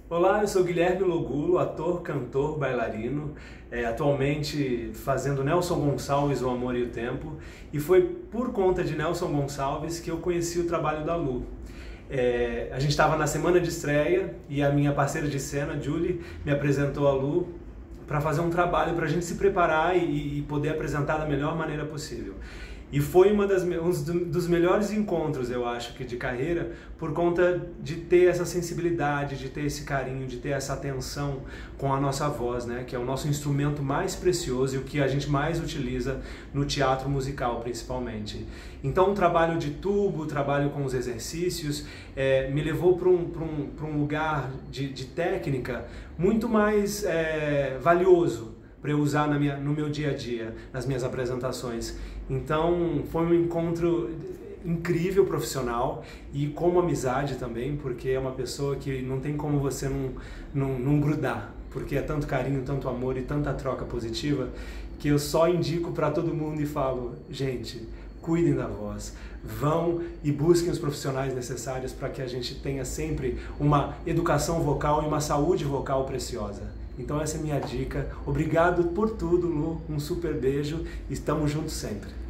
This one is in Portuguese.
Olá, eu sou Guilherme Logulo, ator, cantor, bailarino, atualmente fazendo Nelson Gonçalves, O Amor e o Tempo, e foi por conta de Nelson Gonçalves que eu conheci o trabalho da Lu. A gente estava na semana de estreia e a minha parceira de cena, Julie, me apresentou a Lu para fazer um trabalho para a gente se preparar e poder apresentar da melhor maneira possível. E foi um dos melhores encontros, eu acho, de carreira, por conta de ter essa sensibilidade, de ter esse carinho, de ter essa atenção com a nossa voz, né? Que é o nosso instrumento mais precioso e o que a gente mais utiliza no teatro musical, principalmente. Então, o trabalho de tubo, o trabalho com os exercícios, me levou para um lugar de técnica muito mais valioso para eu usar no meu dia a dia, nas minhas apresentações. Então foi um encontro incrível profissional e como amizade também, porque é uma pessoa que não tem como você não grudar, porque é tanto carinho, tanto amor e tanta troca positiva que eu só indico para todo mundo e falo, gente, cuidem da voz, vão e busquem os profissionais necessários para que a gente tenha sempre uma educação vocal e uma saúde vocal preciosa. Então essa é a minha dica. Obrigado por tudo, Lu. Um super beijo e estamos juntos sempre.